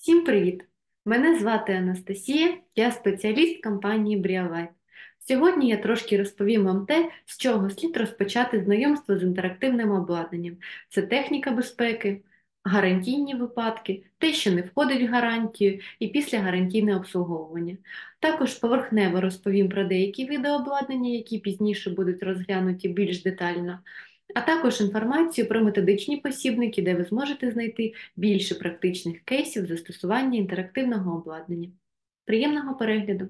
Всім привіт! Мене звати Анастасія, я спеціаліст компанії Brialight. Сьогодні я трошки розповім вам те, з чого слід розпочати знайомство з інтерактивним обладнанням. Це техніка безпеки, гарантійні випадки, те, що не входить в гарантію, і післягарантійне обслуговування. Також поверхнево розповім про деякі види обладнання, які пізніше будуть розглянуті більш детально, а також інформацію про методичні посібники, де ви зможете знайти більше практичних кейсів застосування інтерактивного обладнання. Приємного перегляду!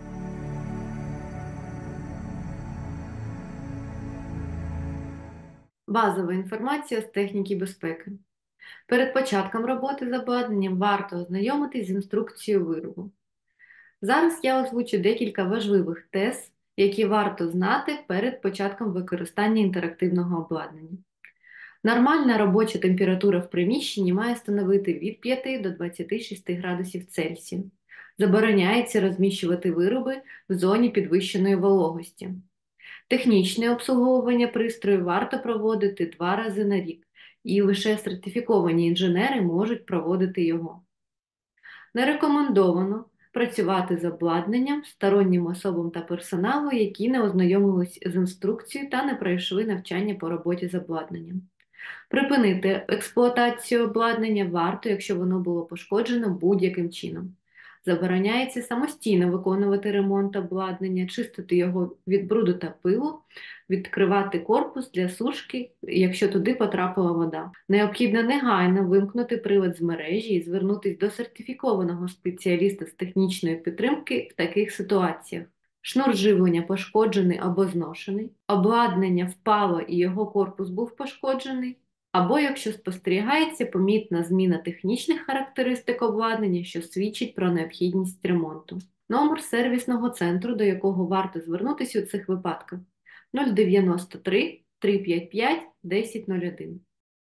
Базова інформація з техніки безпеки. Перед початком роботи з обладнанням варто ознайомитись з інструкцією виробу. Зараз я озвучу декілька важливих тез, які варто знати перед початком використання інтерактивного обладнання. Нормальна робоча температура в приміщенні має становити від 5 до 26 градусів Цельсія. Забороняється розміщувати вироби в зоні підвищеної вологості. Технічне обслуговування пристрою варто проводити 2 рази на рік, і лише сертифіковані інженери можуть проводити його. Не рекомендовано працювати з обладнанням стороннім особам та персоналу, які не ознайомились з інструкцією та не пройшли навчання по роботі з обладнанням. Припинити експлуатацію обладнання варто, якщо воно було пошкоджено будь-яким чином. Забороняється самостійно виконувати ремонт обладнання, чистити його від бруду та пилу, відкривати корпус для сушки, якщо туди потрапила вода. Необхідно негайно вимкнути прилад з мережі і звернутися до сертифікованого спеціаліста з технічної підтримки в таких ситуаціях. Шнур живлення пошкоджений або зношений, обладнання впало і його корпус був пошкоджений, або якщо спостерігається помітна зміна технічних характеристик обладнання, що свідчить про необхідність ремонту. Номер сервісного центру, до якого варто звернутися у цих випадках: 093 355 1001.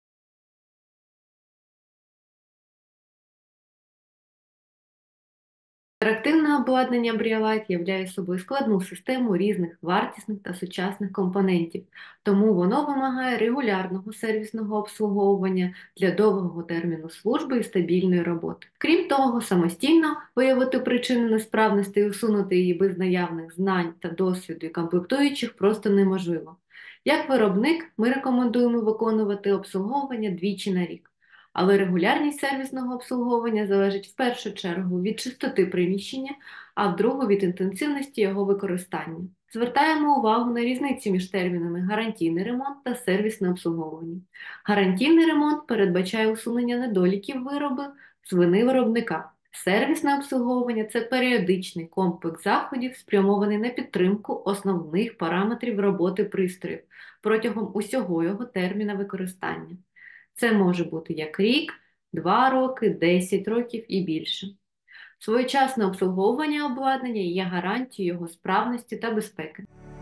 Інтерактивне обладнання Brialight являє собою складну систему різних вартісних та сучасних компонентів, тому воно вимагає регулярного сервісного обслуговування для довгого терміну служби і стабільної роботи. Крім того, самостійно виявити причину несправності і усунути її без наявних знань та досвіду і комплектуючих просто неможливо. Як виробник, ми рекомендуємо виконувати обслуговування двічі на рік. Але регулярність сервісного обслуговування залежить в першу чергу від чистоти приміщення, а в другу від інтенсивності його використання. Звертаємо увагу на різницю між термінами гарантійний ремонт та сервісне обслуговування. Гарантійний ремонт передбачає усунення недоліків виробу з вини виробника. Сервісне обслуговування – це періодичний комплекс заходів, спрямований на підтримку основних параметрів роботи пристроїв протягом усього його терміна використання. Це може бути як рік, 2 роки, 10 років і більше. Своєчасне обслуговування обладнання є гарантією його справності та безпеки.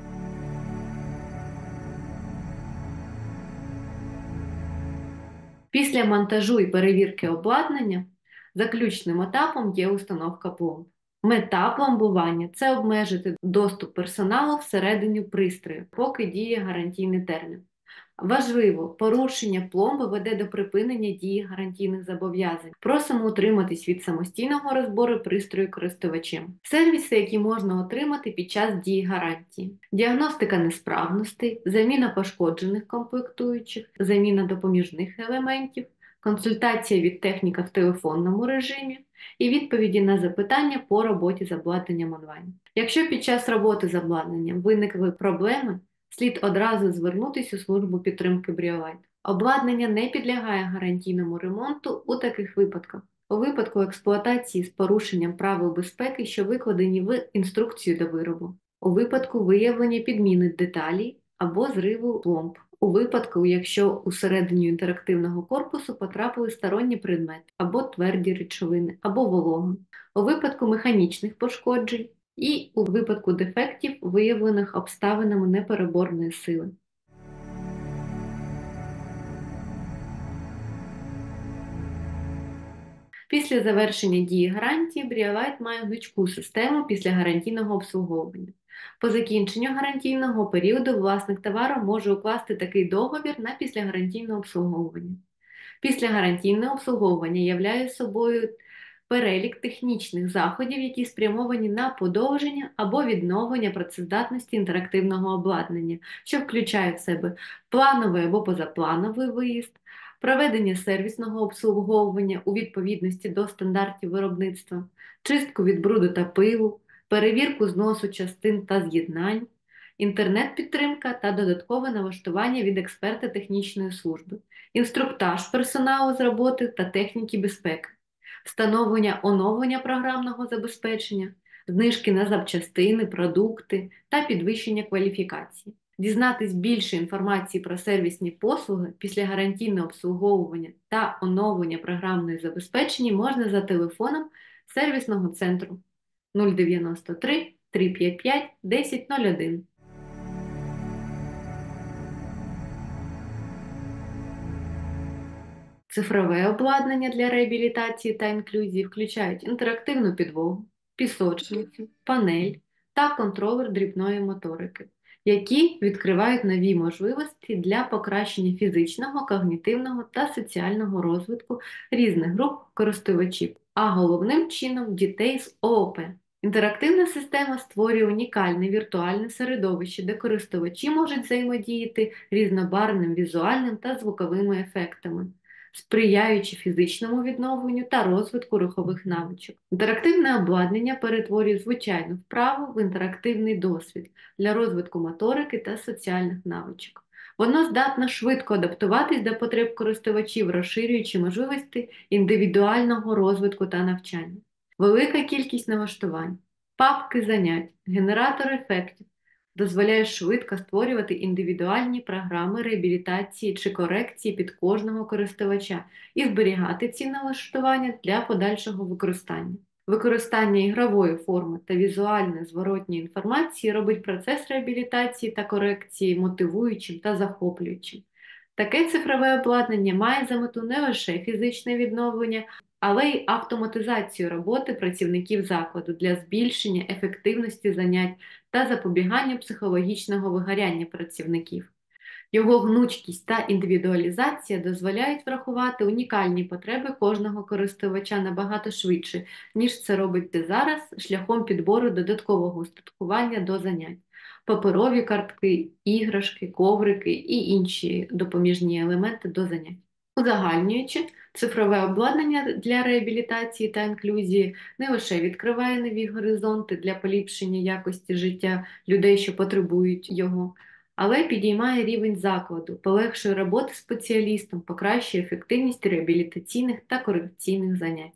Після монтажу і перевірки обладнання заключним етапом є установка пломб. Мета пломбування – це обмежити доступ персоналу всередині пристрою, поки діє гарантійний термін. Важливо, порушення пломби веде до припинення дії гарантійних зобов'язань. Просимо утриматись від самостійного розбору пристрою користувачем. Сервіси, які можна отримати під час дії гарантії: діагностика несправностей, заміна пошкоджених комплектуючих, заміна допоміжних елементів, консультація від техніка в телефонному режимі і відповіді на запитання по роботі з обладнанням онлайн. Якщо під час роботи з обладнанням виникли проблеми, слід одразу звернутися у службу підтримки Brialight. Обладнання не підлягає гарантійному ремонту у таких випадках: у випадку експлуатації з порушенням правил безпеки, що викладені в інструкцію до виробу, у випадку виявлення підміни деталей або зриву пломб, у випадку, якщо усередині інтерактивного корпусу потрапили сторонні предмети або тверді речовини, або волога, у випадку механічних пошкоджень, і у випадку дефектів, виявлених обставинами непереборної сили. Після завершення дії гарантії Brialight має гнучку систему післягарантійного обслуговування. По закінченню гарантійного періоду власник товару може укласти такий договір на післягарантійне обслуговування. Післягарантійне обслуговування являє собою перелік технічних заходів, які спрямовані на подовження або відновлення працездатності інтерактивного обладнання, що включає в себе плановий або позаплановий виїзд, проведення сервісного обслуговування у відповідності до стандартів виробництва, чистку від бруду та пилу, перевірку зносу частин та з'єднань, інтернет-підтримка та додаткове налаштування від експерта технічної служби, інструктаж персоналу з роботи та техніки безпеки, встановлення оновлення програмного забезпечення, знижки на запчастини, продукти та підвищення кваліфікації. Дізнатись більше інформації про сервісні послуги після гарантійного обслуговування та оновлення програмної забезпечення можна за телефоном сервісного центру 093 355 1001. Цифрове обладнання для реабілітації та інклюзії включають інтерактивну підлогу, пісочницю, панель та контролер дрібної моторики, які відкривають нові можливості для покращення фізичного, когнітивного та соціального розвитку різних груп користувачів, а головним чином дітей з ООП. Інтерактивна система створює унікальне віртуальне середовище, де користувачі можуть взаємодіяти різнобарвним візуальним та звуковими ефектами, сприяючи фізичному відновленню та розвитку рухових навичок. Інтерактивне обладнання перетворює звичайну вправу в інтерактивний досвід для розвитку моторики та соціальних навичок. Воно здатне швидко адаптуватись до потреб користувачів, розширюючи можливості індивідуального розвитку та навчання. Велика кількість налаштувань, папки занять, генератор ефектів дозволяє швидко створювати індивідуальні програми реабілітації чи корекції під кожного користувача і зберігати ці налаштування для подальшого використання. Використання ігрової форми та візуальної зворотньої інформації робить процес реабілітації та корекції мотивуючим та захоплюючим. Таке цифрове обладнання має за мету не лише фізичне відновлення, але й автоматизацію роботи працівників закладу для збільшення ефективності занять та запобігання психологічного вигоряння працівників. Його гнучкість та індивідуалізація дозволяють врахувати унікальні потреби кожного користувача набагато швидше, ніж це робить зараз шляхом підбору додаткового устаткування до занять. Паперові картки, іграшки, коврики і інші допоміжні елементи до занять. Узагальнюючи, цифрове обладнання для реабілітації та інклюзії не лише відкриває нові горизонти для поліпшення якості життя людей, що потребують його, але підіймає рівень закладу, полегшує роботу спеціалістам, покращує ефективність реабілітаційних та корекційних занять.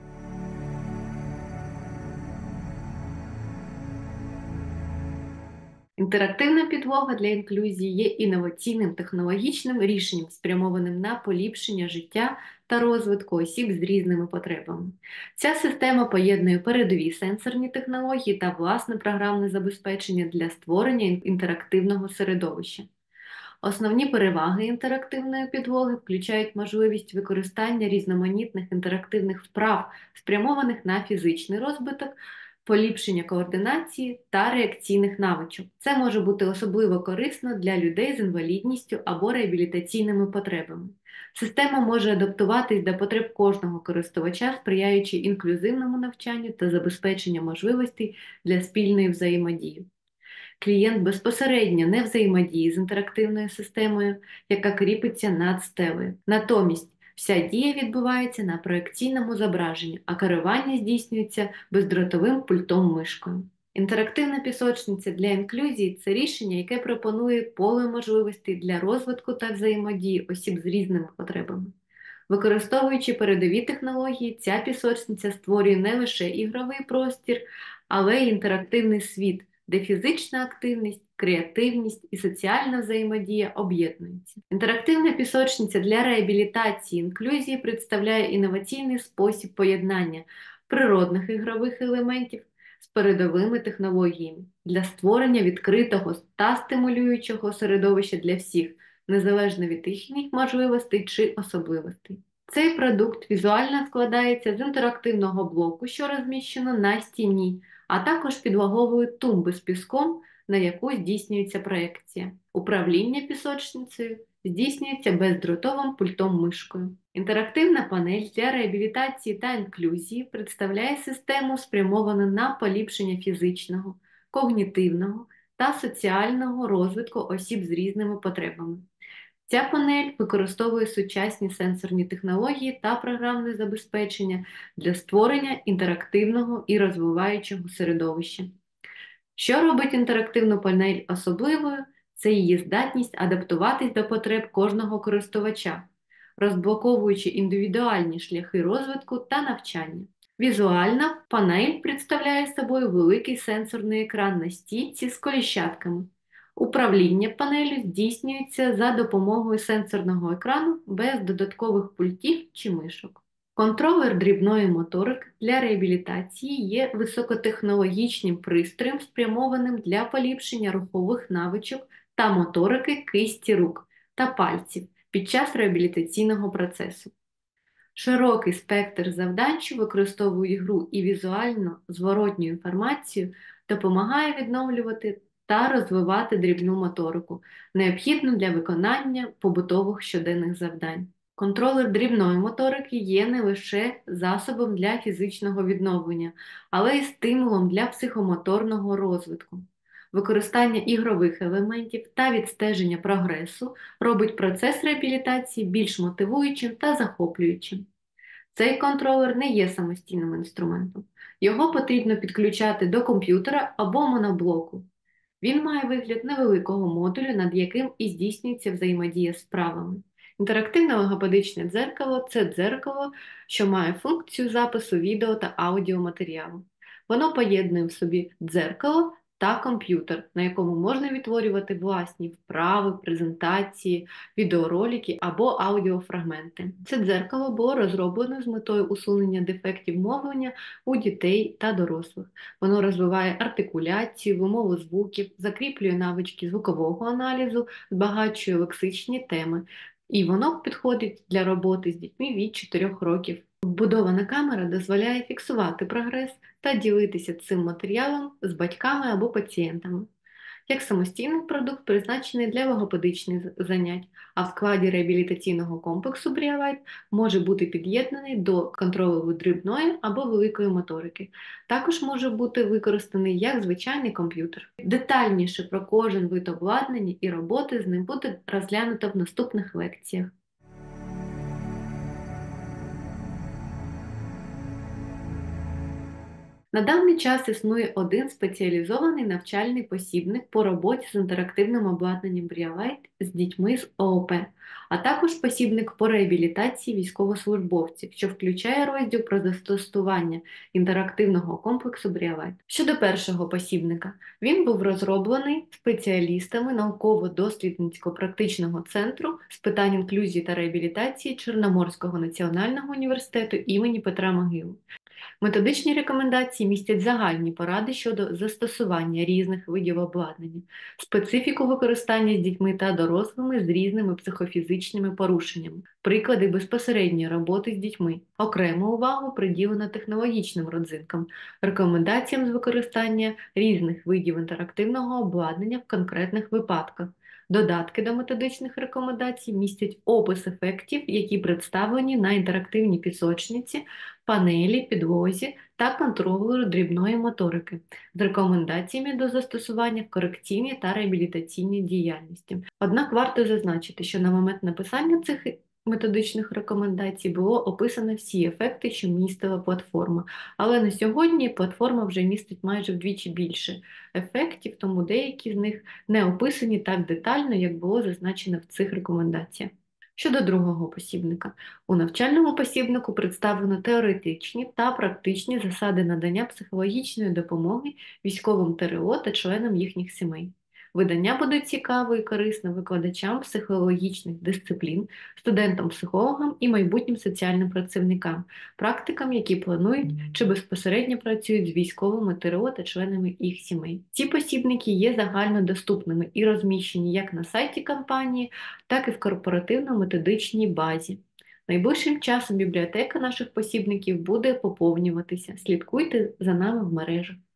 Інтерактивна підлога для інклюзії є інноваційним технологічним рішенням, спрямованим на поліпшення життя та розвитку осіб з різними потребами. Ця система поєднує передові сенсорні технології та власне програмне забезпечення для створення інтерактивного середовища. Основні переваги інтерактивної підлоги включають можливість використання різноманітних інтерактивних вправ, спрямованих на фізичний розвиток, поліпшення координації та реакційних навичок. Це може бути особливо корисно для людей з інвалідністю або реабілітаційними потребами. Система може адаптуватись до потреб кожного користувача, сприяючи інклюзивному навчанню та забезпеченню можливостей для спільної взаємодії. Клієнт безпосередньо не взаємодіє з інтерактивною системою, яка кріпиться над стелею. Натомість, вся дія відбувається на проекційному зображенні, а керування здійснюється бездротовим пультом-мишкою. Інтерактивна пісочниця для інклюзії – це рішення, яке пропонує поле можливостей для розвитку та взаємодії осіб з різними потребами. Використовуючи передові технології, ця пісочниця створює не лише ігровий простір, але й інтерактивний світ, де фізична активність, креативність і соціальна взаємодія об'єднуються. Інтерактивна пісочниця для реабілітації і інклюзії представляє інноваційний спосіб поєднання природних ігрових елементів з передовими технологіями для створення відкритого та стимулюючого середовища для всіх, незалежно від їхніх можливостей чи особливостей. Цей продукт візуально складається з інтерактивного блоку, що розміщено на стіні, а також підвагової тумби з піском, на яку здійснюється проекція. Управління пісочницею здійснюється бездротовим пультом-мишкою. Інтерактивна панель для реабілітації та інклюзії представляє систему, спрямовану на поліпшення фізичного, когнітивного та соціального розвитку осіб з різними потребами. Ця панель використовує сучасні сенсорні технології та програмне забезпечення для створення інтерактивного і розвиваючого середовища. Що робить інтерактивну панель особливою? Це її здатність адаптуватись до потреб кожного користувача, розблоковуючи індивідуальні шляхи розвитку та навчання. Візуальна панель представляє собою великий сенсорний екран на стійці з коліщатками. Управління панелью здійснюється за допомогою сенсорного екрану без додаткових пультів чи мишок. Контролер дрібної моторики для реабілітації є високотехнологічним пристроєм, спрямованим для поліпшення рухових навичок та моторики кисті рук та пальців під час реабілітаційного процесу. Широкий спектр завдань, що використовують гру і візуально зворотню інформацію, допомагає відновлювати та розвивати дрібну моторику, необхідну для виконання побутових щоденних завдань. Контролер дрібної моторики є не лише засобом для фізичного відновлення, але й стимулом для психомоторного розвитку. Використання ігрових елементів та відстеження прогресу робить процес реабілітації більш мотивуючим та захоплюючим. Цей контролер не є самостійним інструментом. Його потрібно підключати до комп'ютера або моноблоку. Він має вигляд невеликого модулю, над яким і здійснюється взаємодія з вправами. Інтерактивне логопедичне дзеркало – це дзеркало, що має функцію запису відео та аудіоматеріалу. Воно поєднує в собі дзеркало та комп'ютер, на якому можна відтворювати власні вправи, презентації, відеоролики або аудіофрагменти. Це дзеркало було розроблено з метою усунення дефектів мовлення у дітей та дорослих. Воно розвиває артикуляцію, вимову звуків, закріплює навички звукового аналізу, збагачує лексичні теми. І воно підходить для роботи з дітьми від 4 років. Вбудована камера дозволяє фіксувати прогрес та ділитися цим матеріалом з батьками або пацієнтами. Як самостійний продукт призначений для логопедичних занять, а в складі реабілітаційного комплексу Бріалайт може бути під'єднаний до контролеру дрібної або великої моторики. Також може бути використаний як звичайний комп'ютер. Детальніше про кожен вид обладнання і роботи з ним буде розглянуто в наступних лекціях. На даний час існує один спеціалізований навчальний посібник по роботі з інтерактивним обладнанням Бріалайт з дітьми з ООП, а також посібник по реабілітації військовослужбовців, що включає розділ про застосування інтерактивного комплексу Бріалайт. Щодо першого посібника, він був розроблений спеціалістами науково-дослідницько-практичного центру з питань інклюзії та реабілітації Чорноморського національного університету імені Петра Могили. Методичні рекомендації містять загальні поради щодо застосування різних видів обладнання, специфіку використання з дітьми та дорослими з різними психофізичними порушеннями, приклади безпосередньої роботи з дітьми. Окрему увагу приділено технологічним родзинкам, рекомендаціям з використання різних видів інтерактивного обладнання в конкретних випадках. Додатки до методичних рекомендацій містять опис ефектів, які представлені на інтерактивній пісочниці, панелі, підлозі та контролеру дрібної моторики з рекомендаціями до застосування в корекційній та реабілітаційній діяльності. Однак варто зазначити, що на момент написання цих методичних рекомендацій було описано всі ефекти, що містила платформа, але на сьогодні платформа вже містить майже вдвічі більше ефектів, тому деякі з них не описані так детально, як було зазначено в цих рекомендаціях. Щодо другого посібника. У навчальному посібнику представлено теоретичні та практичні засади надання психологічної допомоги військовим ТРО та членам їхніх сімей. Видання буде цікаве і корисне викладачам психологічних дисциплін, студентам-психологам і майбутнім соціальним працівникам, практикам, які планують чи безпосередньо працюють з військовими ТРО та членами їх сімей. Ці посібники є загальнодоступними і розміщені як на сайті компанії, так і в корпоративно-методичній базі. Найближчим часом бібліотека наших посібників буде поповнюватися. Слідкуйте за нами в мережах.